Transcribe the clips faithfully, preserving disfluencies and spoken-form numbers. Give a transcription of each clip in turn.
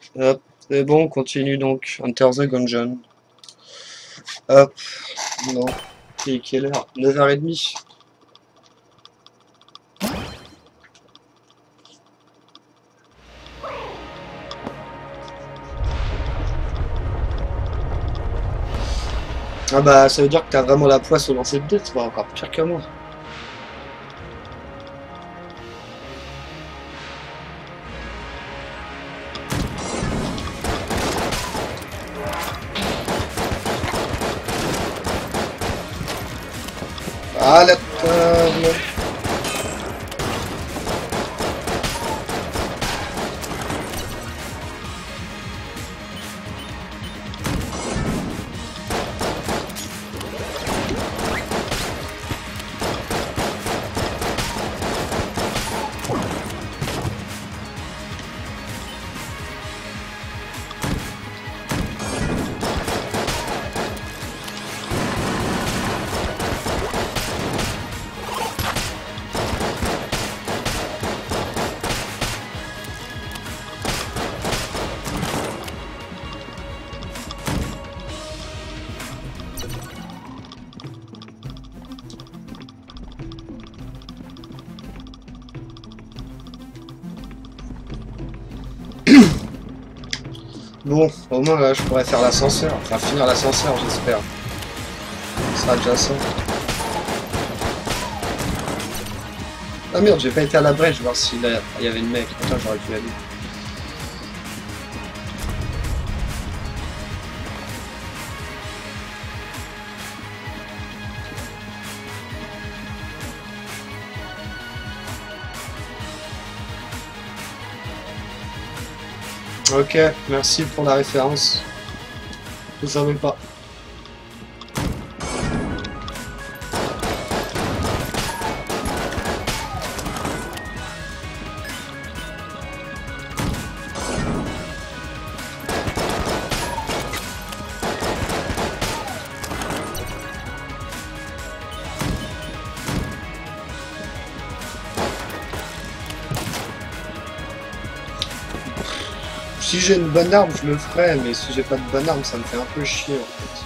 Hop, c'est bon, on continue donc. Enter the Gungeon. Hop, non. Et quelle heure? neuf heures trente. Ah bah, ça veut dire que t'as vraiment la poisse au lancer de dés, c'est encore pire que moi. Ah, la table. Bon, au moins là, je pourrais faire l'ascenseur. Enfin, finir l'ascenseur, j'espère. Ce sera déjà ça. Ah merde, j'ai pas été à la brèche voir s'il y avait le mec. Putain, j'aurais pu aller. Ok, merci pour la référence. Je savais pas. Si j'ai une bonne arme, je le ferai, mais si j'ai pas de bonne arme, ça me fait un peu chier en fait.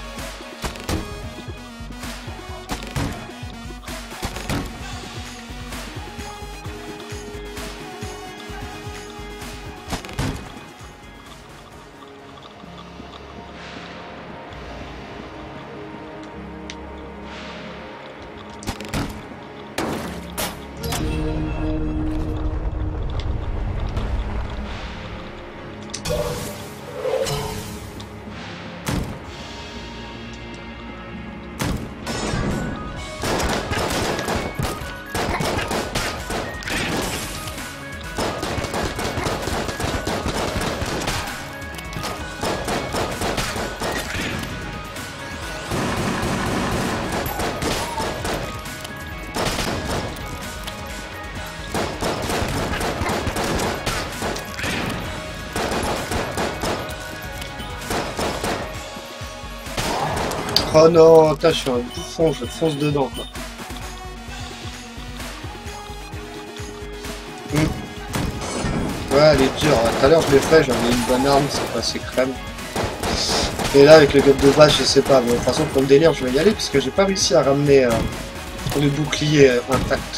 Oh non, putain, je suis un bouffon, je fonce dedans quoi. Hmm. Ouais, elle est dure. Tout à l'heure, je l'ai fait, j'avais une bonne arme, c'est passé crème. Et là, avec le god de base, je sais pas. Mais de toute façon, pour le délire, je vais y aller parce que j'ai pas réussi à ramener euh, le bouclier euh, intact.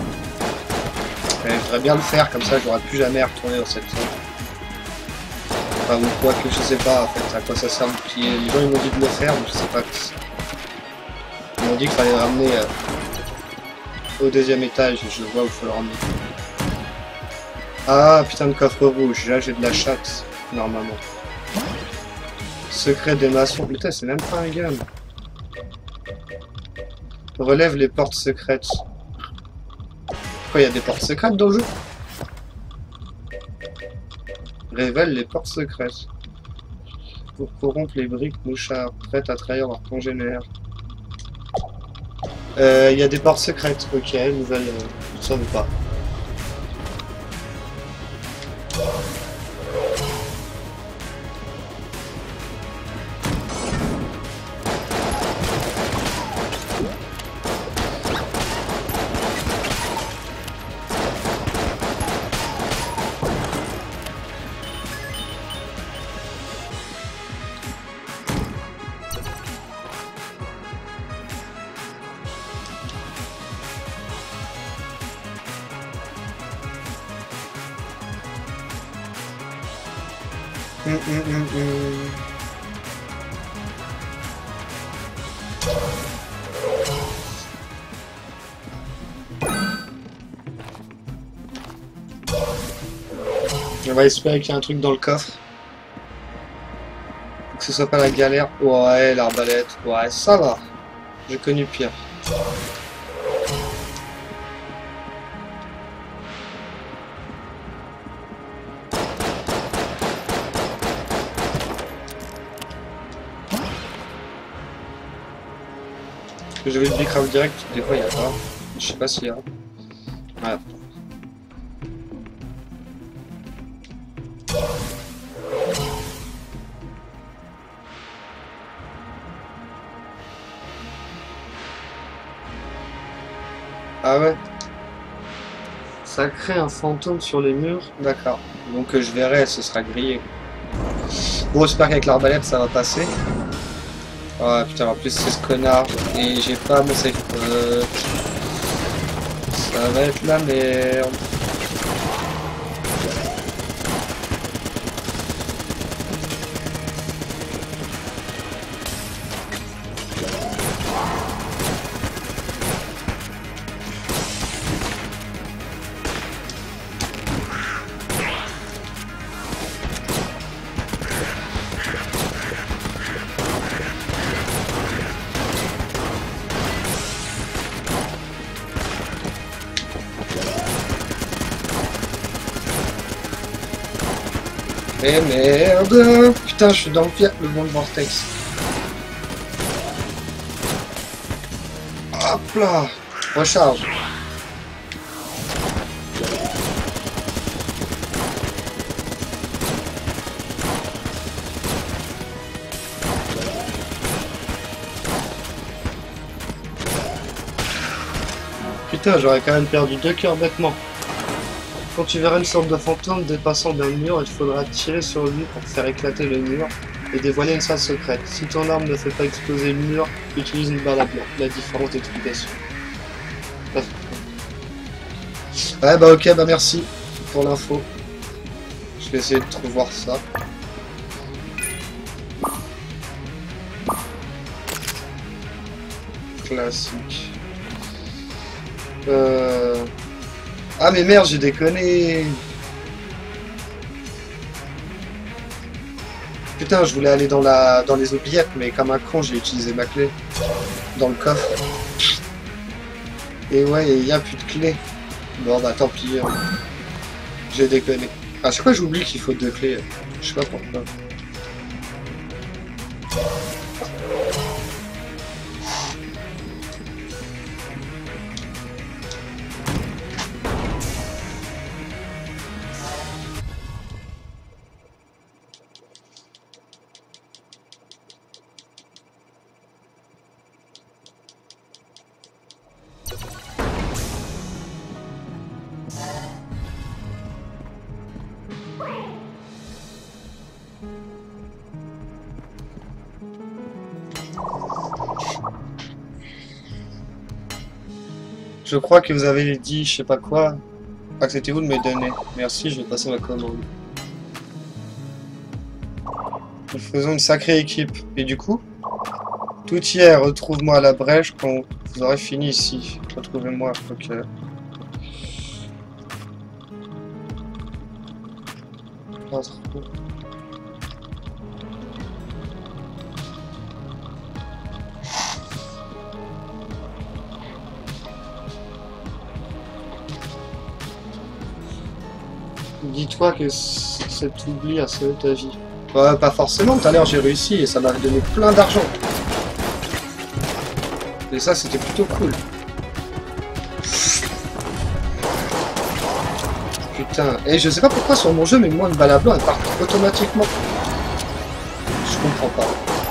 Et je voudrais bien le faire, comme ça, j'aurai plus jamais à retourner dans cette zone. Enfin, ou quoi que je sais pas en fait à quoi ça sert le bouclier. Les gens ils m'ont dit de le faire, mais je sais pas. Ils m'ont dit qu'il fallait le ramener euh, au deuxième étage et je vois où il faut le ramener. Ah putain de coffre rouge, là j'ai de la chatte, normalement. Secret des maçons, putain c'est même pas un gun. Relève les portes secrètes. Quoi, il y a des portes secrètes dans le jeu? Révèle les portes secrètes. Pour corrompre les briques mouchards, prêtes à trahir leur congénère. Il euh, y a des portes secrètes, ok, nouvelle, euh, ça ne pas. Hum, hum, hum, hum. On va espérer qu'il y a un truc dans le coffre. Que ce soit pas la galère. Ouais, l'arbalète. Ouais, ça va. J'ai connu pire. Je vais le craft direct, des fois il n'y a pas. Je sais pas s'il y a. Voilà. Ah ouais. Ça crée un fantôme sur les murs. D'accord. Donc euh, je verrai, ce sera grillé. Bon, j'espère qu'avec l'arbalète ça va passer. Oh putain, en plus c'est ce connard. Et j'ai pas mon safe. Euh... Ça va être la merde. Eh merde! Putain, je suis dans le pire, le bon vortex. Hop là! Recharge. Putain, j'aurais quand même perdu deux cœurs bêtement. Quand tu verras une sorte de fantôme dépassant d'un mur, il faudra tirer sur lui pour faire éclater le mur et dévoiler une salle secrète. Si ton arme ne fait pas exploser le mur, utilise une balle à blanc. La différence d'explication. Ouais bah ok, bah merci pour l'info. Je vais essayer de trouver voir ça. Classique. Euh... Ah mais merde, j'ai déconné. Putain, je voulais aller dans la dans les oubliettes, mais comme un con, j'ai utilisé ma clé dans le coffre. Et ouais, il n'y a plus de clé. Bon bah tant pis. Hein. J'ai déconné. À chaque fois, j'oublie qu'il faut deux clés. Je sais pas pourquoi. Je crois que vous avez dit, je sais pas quoi. Acceptez-vous de me donner. Merci, je vais passer ma commande. Nous faisons une sacrée équipe. Et du coup, tout y est, retrouve-moi à la brèche quand vous aurez fini ici. Retrouvez-moi, ok. Pas trop. Dis-toi que cet oubli a sauvé ta vie. Ouais, pas forcément, tout à l'heure j'ai réussi et ça m'a donné plein d'argent. Et ça c'était plutôt cool. Putain, et je sais pas pourquoi sur mon jeu, mais moi une balle à blanc elle part automatiquement. Je comprends pas.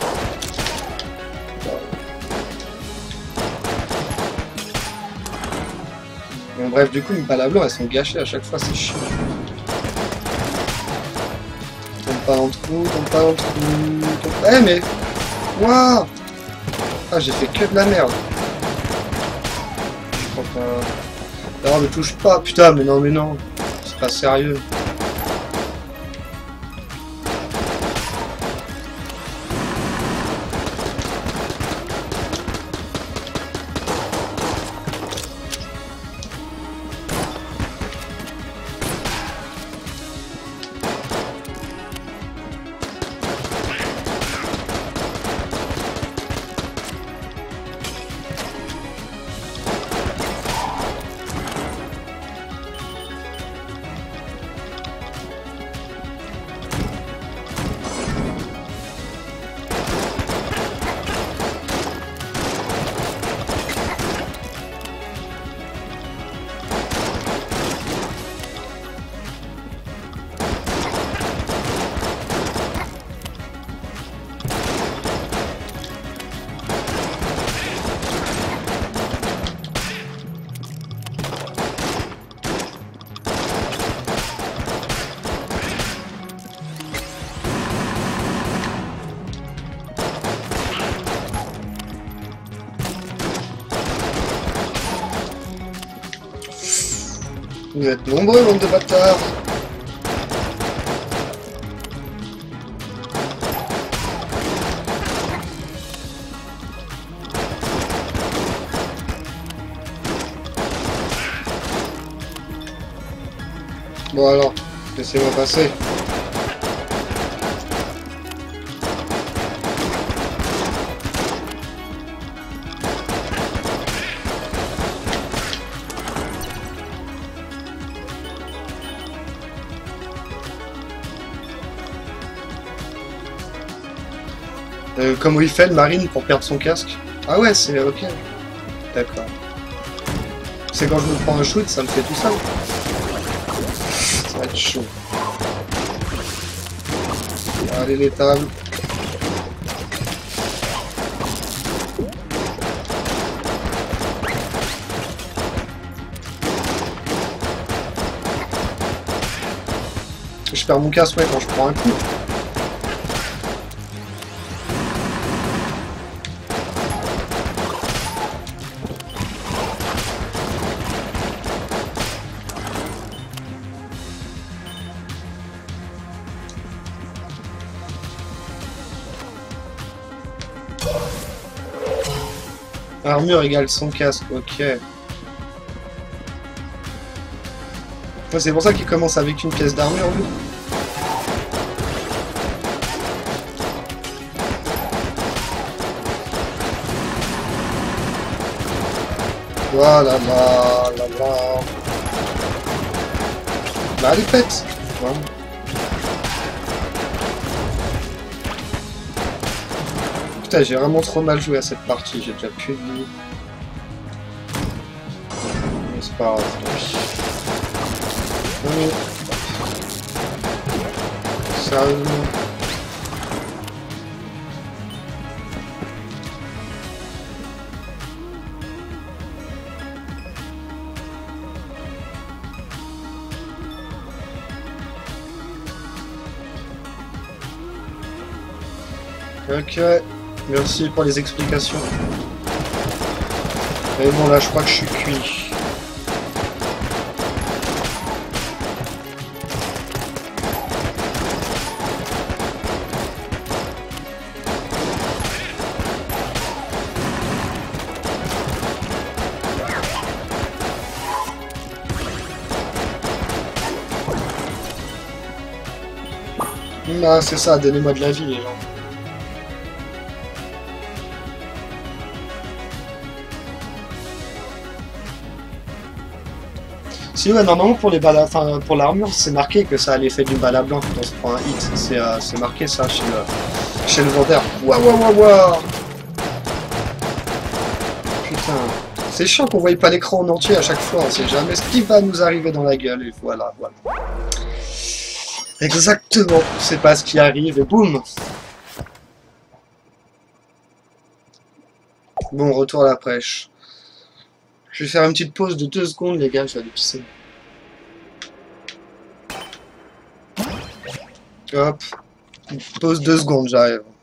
Bon bref, du coup mes balles à blanc elles sont gâchées à chaque fois, c'est chiant. Pas en trou, tombe pas en trou. Tombe... Eh mais... Waouh. Ah j'ai fait que de la merde. Je crois pas... Non, me touche pas. Putain, mais non, mais non. C'est pas sérieux. Vous êtes nombreux, bande de bâtards. Bon alors, laissez-moi passer. Euh, comment il fait le marine pour perdre son casque? Ah ouais, c'est ok. D'accord. C'est quand je me prends un shoot, ça me fait tout ça. Ça va être chaud. Allez les tables. Je perds mon casque ouais, quand je prends un coup. Armure égale son casque, ok. Ouais, c'est pour ça qu'il commence avec une pièce d'armure, lui. Voilà, là, là, là. Bah, allez, pète. Ouais. Putain, j'ai vraiment trop mal joué à cette partie, j'ai déjà plus de vie. Mais c'est pas grave. Oui. Sérieusement. Ok. Merci pour les explications. Mais bon, là, je crois que je suis cuit. Ah, c'est ça, donnez-moi de la vie, les gens. Si ouais, normalement pour les balles, enfin pour l'armure, c'est marqué que ça a l'effet d'une balle à blanc quand on se prend un hit. C'est euh, marqué ça chez le chez le vendeur. Waouh waouh waouh waouh. Putain, c'est chiant qu'on voie pas l'écran en entier à chaque fois. On sait jamais ce qui va nous arriver dans la gueule. Et voilà, voilà. Exactement. C'est pas ce qui arrive et boum. Bon, retour à la prêche. Je vais faire une petite pause de deux secondes, les gars, je vais aller pisser. Hop. Pause deux secondes, j'arrive.